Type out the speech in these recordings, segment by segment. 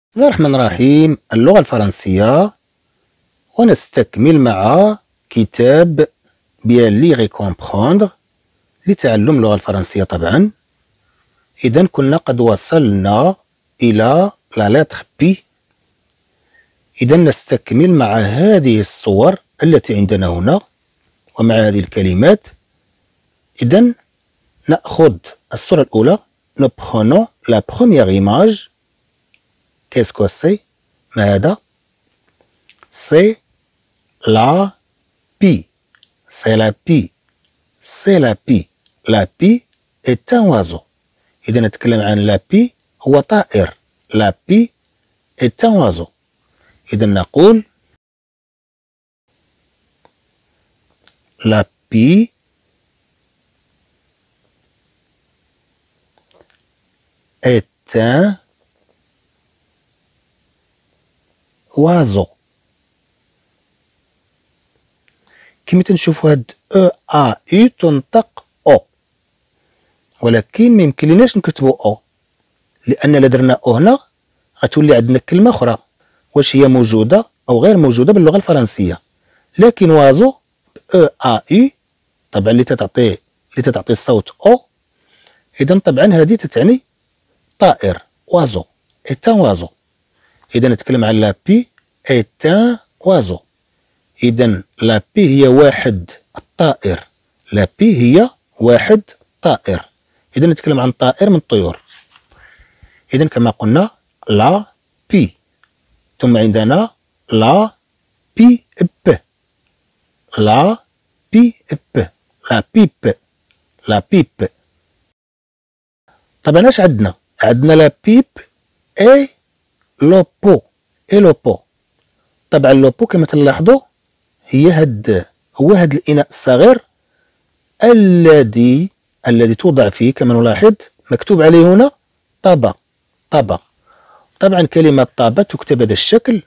بسم الله الرحمن الرحيم. اللغة الفرنسية، ونستكمل مع كتاب بيان ليغ اي كومبخوندغ لتعلم اللغة الفرنسية. طبعا إذا كنا قد وصلنا إلى لا لتر بي. إذا نستكمل مع هذه الصور التي عندنا هنا ومع هذه الكلمات. إذا نأخذ الصورة الأولى. Nous prenons la première image. Qu'est-ce que c'est? ما هذا؟ C'est la pie. C'est la pie. C'est la pie. La pie est un oiseau. إذا نتكلم عن la pie هو طائر. La pie est un oiseau. إذا نقول la pie est un oiseau. كما تنشوفوا هاد او تنطق او، ولكن ما يمكنلناش نكتبوا او، لان الا درنا او هنا غتولي عندنا كلمه اخرى واش هي موجوده او غير موجوده باللغه الفرنسيه. لكن وازو او طبعا اللي تتعطي الصوت او، اذا طبعا هذه تتعني طائر. وازو ايت ان وازو. إذا نتكلم عن لا بي ايت ان وازو. إذا لا بي هي واحد الطائر. لا بي هي واحد طائر. إذا نتكلم عن طائر من الطيور. إذا كما قلنا لا بي. ثم عندنا لا بي ب. لا بي ب. لا بيب. لا بيب. طبعا اش عندنا؟ عندنا لا بيب اي لوبو. اي لوبو. طبعا لوبو كما تلاحظوا هو هاد الإناء الصغير الذي توضع فيه، كما نلاحظ مكتوب عليه هنا طابا. طابا. طبعا كلمة طابا تكتب بهذا الشكل،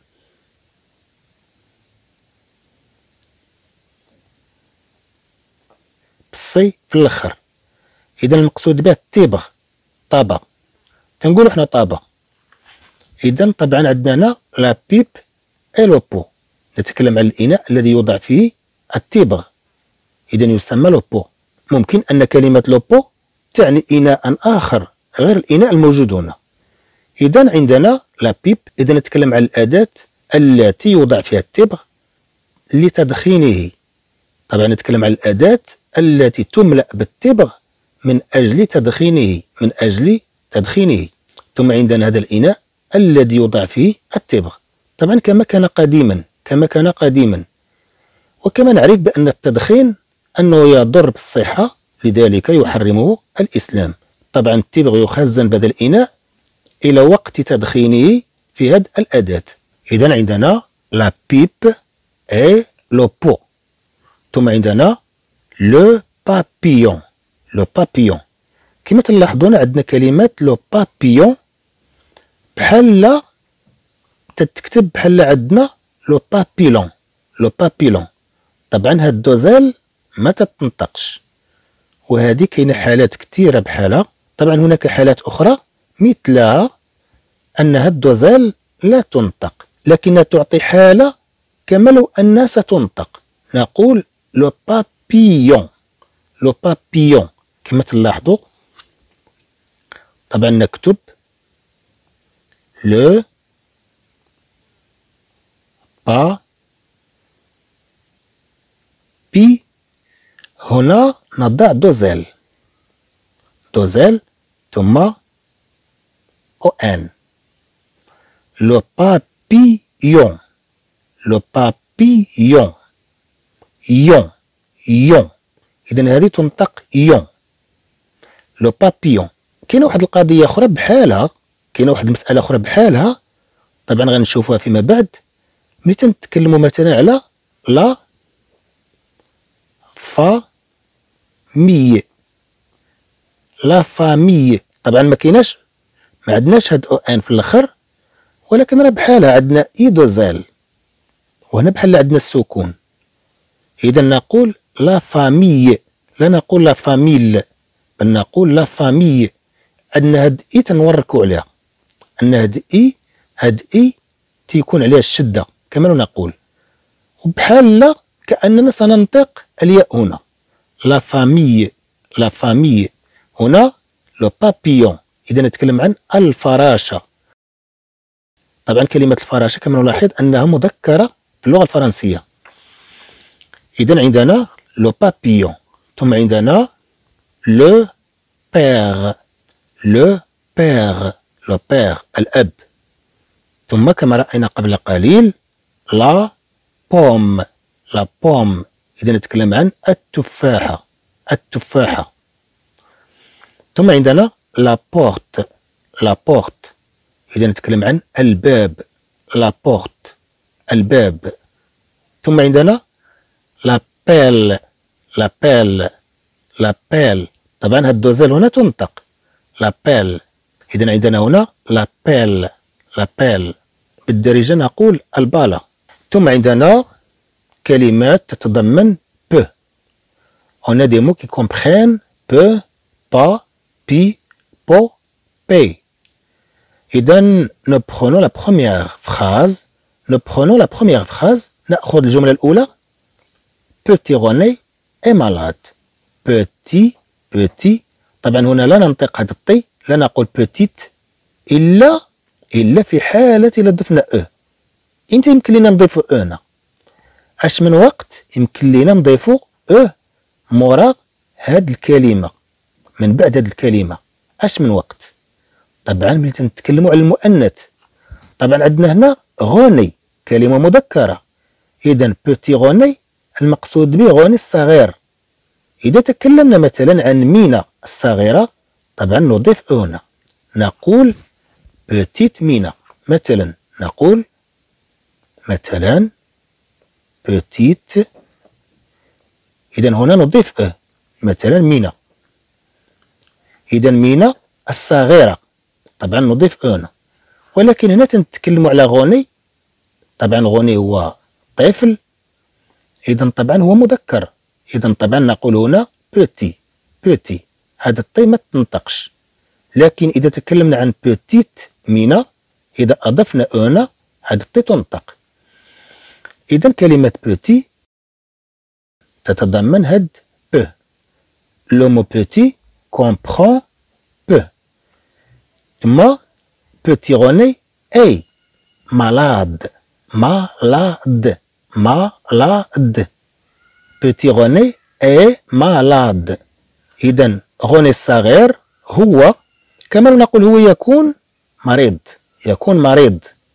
بالصي في الاخر. إذا المقصود به التبغ. طابا. تنقولوا حنا طابا. إذا طبعا عندنا هنا لا بيب اي لوبو. نتكلم عن الإناء الذي يوضع فيه التبغ، إذا يسمى لوبو. ممكن أن كلمة لوبو تعني إناء آخر غير الإناء الموجود هنا. إذا عندنا لا بيب. إذا نتكلم عن الأداة التي يوضع فيها التبغ لتدخينه. طبعا نتكلم عن الأداة التي تملأ بالتبغ من أجل تدخينه. من أجل تدخينه. ثم عندنا هذا الإناء الذي يوضع فيه التبغ. طبعا كما كان قديما. وكما نعرف بأن التدخين أنه يضر بالصحة، لذلك يحرمه الإسلام. طبعا التبغ يخزن بهذا الإناء إلى وقت تدخينه في هذه الأداة. إذا عندنا لا بيب اي لو بو. ثم عندنا لو بابيون. لو بابيون. كما تلاحظون عندنا كلمات لو بابيون بحال تتكتب بحال عندنا لو بابيلون. لو بابيلون. طبعا هاد الدوزال ما تتنطقش، وهذه كاينه حالات كثيره بحالها. طبعا هناك حالات اخرى مثلها ان هاد الدوزال لا تنطق، لكنها تعطي حاله كما لو انها ستنطق. نقول لو بابيون. لو بابيون. كما تلاحظوا طبعا نكتب لو با بي. هنا نضع دوزال. دوزال ثم او ان. لو بابيون. لو بابيون. يون. يون. إذا هذه تنطق يون. لو بابيون. كاينه واحد القضيه اخرى بحالها، كاينه واحد المساله اخرى بحالها، طبعا غنشوفوها فيما بعد. ملي تنتكلموا مثلا على لا فامي. لا فامي. طبعا ما عندناش هاد او ان في الاخر، ولكن راه بحالها عندنا اي دوزال، وهنا بحال عندنا السكون. اذا نقول لا فامي. لا نقول لا فاميل، بل نقول لا فامي. عندنا هاد اي تنوركو عليها، ان هاد اي هاد إي تيكون عليها الشدة كما نقول، وبحال كأننا سننطق الياء هنا. لا فامي، لا فامي هنا لو بابيون، إذا نتكلم عن الفراشة. طبعا كلمة الفراشة كما نلاحظ أنها مذكرة في اللغة الفرنسية. إذا عندنا لو بابيون، ثم عندنا لو بير، لو بير، لو بير الأب، ثم كما رأينا قبل قليل لا بوم، لا بوم، إذا نتكلم عن التفاحة، التفاحة. ثم عندنا لا بورت، لا بورت، إذا نتكلم عن الباب، لا بورت، الباب. ثم عندنا لا بيل، لا بيل، لا بيل، طبعا هاد الدوزال هنا تنطق لا بيل. إذا عندنا هنا لا بيل، لا بيل، بالدارجة نقول البالة. ثم عندنا كلمات تتضمن ب. On a des mots qui comprennent peu, pas, pi, po, pe. إذا nous prenons la première phrase. Nous prenons la première phrase. نأخذ الجملة الأولى. Petit René est malade. Petit, petit. طبعا هنا لا ننطق هذا الطي، لا نقول petite إلا في حالة إلا ضفنا أ. إمتى يمكن لنا نضيفو أ هنا؟ أش من وقت يمكن لنا نضيفو أ مورا هاد الكلمة، من بعد هاد الكلمة. أش من وقت؟ طبعا ملي تنتكلمو على المؤنث، طبعا عندنا هنا غوني كلمة مذكرة، إذا بوتي غوني المقصود به غوني الصغير. إذا تكلمنا مثلا عن مينا الصغيرة، طبعا نضيف أ هنا، نقول بوتيت مينا. مثلا نقول مثلا بوتيت، إذا هنا نضيف أ، مثلا مينا. إذا مينا الصغيرة، طبعا نضيف أ هنا. ولكن هنا تنتكلموا على غوني، طبعا غوني هو طفل، إذا طبعا هو مذكر، إذا طبعا نقول هنا بوتي، بوتي، هذا الطي ما تنطقش. لكن إذا تكلمنا عن بوتيت مينا، إذا أضفنا أ هنا هذا الطي تنطق. إذا كلمة بوتي تتضمن هاد ب. لو مو بوتي كومبخون ب. ثم بوتي غوني أي malade، malade، malade. بوتي غوني أي malade. إذا غوني الصغير هو كما نقول هو يكون مريض، يكون مريض.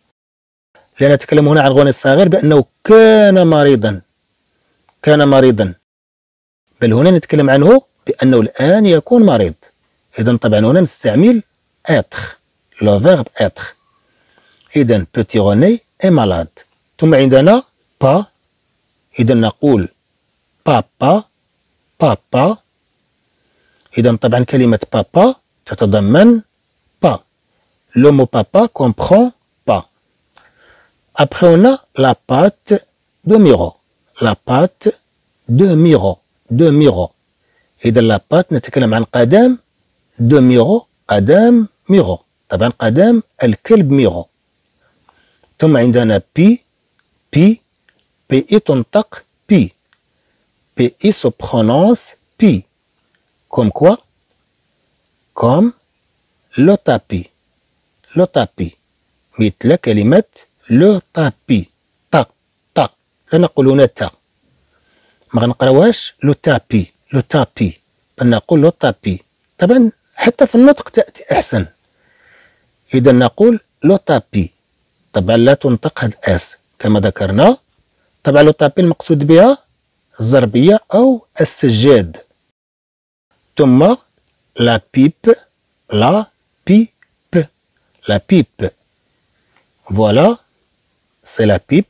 لا نتكلم هنا عن غوني الصغير بأنه كان مريضا، كان مريضا، بل هنا نتكلم عنه بأنه الآن يكون مريض. إذا طبعا هنا نستعمل être، لو فيرب être. إذا بوتي غوني est malade. ثم عندنا با، إذا نقول بابا، بابا. إذا طبعا كلمة بابا تتضمن با. لو مو بابا comprend pas. Après on a la pâte de Miro، la pâte de Miro، de Miro. إذا la pâte نتكلم عن قدم de Miro، قدم ميرو، طبعا قدم الكلب ميرو. ثم عندنا بي، بي، بي إي تنطق بي، بي إي se prononce بي. Comme quoi؟ Comme le tapis، le tapis، مثل كلمة لو تابي، تا، تا، لا نقول هنا تا، ما غنقراوهاش لو تابي، لو تابي، بل نقول لو تابي. طبعا حتى في النطق تأتي أحسن. إذا نقول لو تابي، طبعا لا تنطق هاد الأس كما ذكرنا. طبعا لو تابي المقصود بها الزربية أو السجاد. ثم لا بيب، لا بيب، لا بيب. Voilà، c'est la pipe.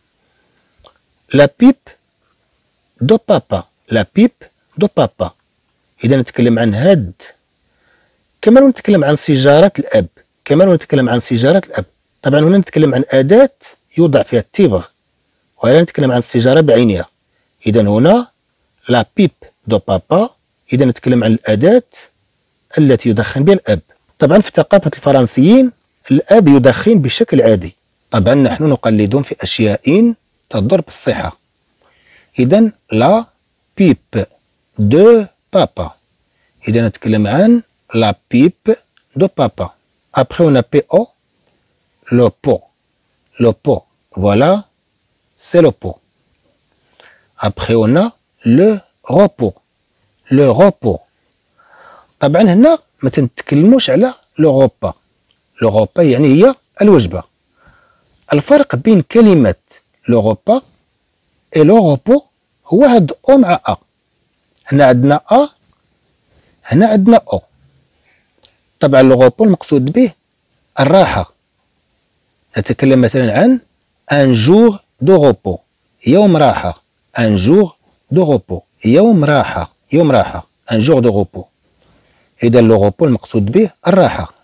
La pipe de papa، la pipe de papa. إذا نتكلم عن هاد، كما نتكلم عن سيجارة الأب، كما نتكلم عن سيجارة الأب. طبعا هنا نتكلم عن أداة يوضع فيها التبغ، وهنا نتكلم عن السيجارة بعينها. إذا هنا لا بيب دو بابا، إذا نتكلم عن الأداة التي يدخن بها الأب. طبعا في ثقافة الفرنسيين الأب يدخن بشكل عادي. طبعا نحن نقلدهم في أشياء تضر بالصحة. إذن لا بيب دو بابا. إذا نتكلم عن لا بيب دو بابا. Après on a PO, le pot. Le pot, voilà, c'est le pot. Après on a le repos. Le repos. طبعا هنا ما تنتكلموش على لو غوبا. لو غوبا يعني هي الوجبة. الفرق بين كلمة لو غوبا و لو غوبو هو هاد او مع ا. هنا عندنا ا، هنا عندنا او. طبعا لو غوبو المقصود به الراحة. نتكلم مثلا عن ان جور دو غوبو، يوم راحة. ان جور دو غوبو، يوم راحة، يوم راحة، ان جور دو غوبو. إذا لو غوبو المقصود به الراحة.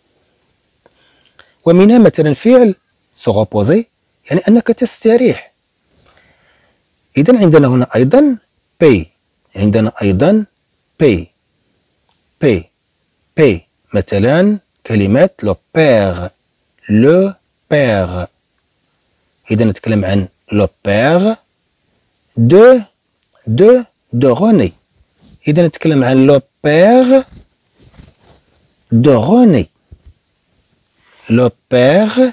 ومنها مثلا فعل se reposer يعني أنك تستريح. إذا عندنا هنا أيضا pay، عندنا أيضا pay pay pay. مثلا كلمة لو بير، لو بير. إذا نتكلم عن لو بير دو روني. إذا نتكلم عن لو بير دو روني. لو بير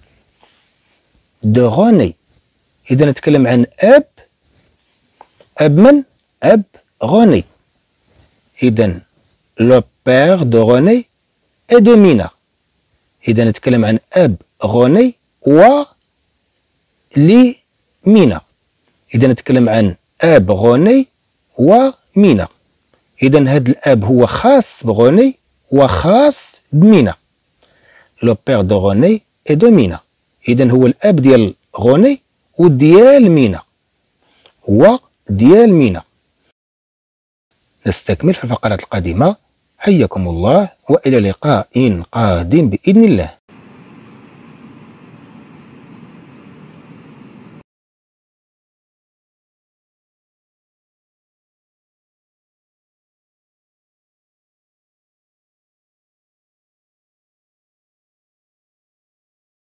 دو روني. إذا نتكلم عن أب. أب من؟ أب روني. إذا لو بير دو روني et de مينا. إذا نتكلم عن أب روني و لي مينا. إذا نتكلم عن أب روني ومينا. إذا هذا الأب هو خاص بروني وخاص بمينا. لو بير دو روني et de مينا. إذا هو الأب ديال روني وديال مينا وديال مينا. نستكمل في الفقرات القادمة. حياكم الله وإلى لقاء قادم بإذن الله.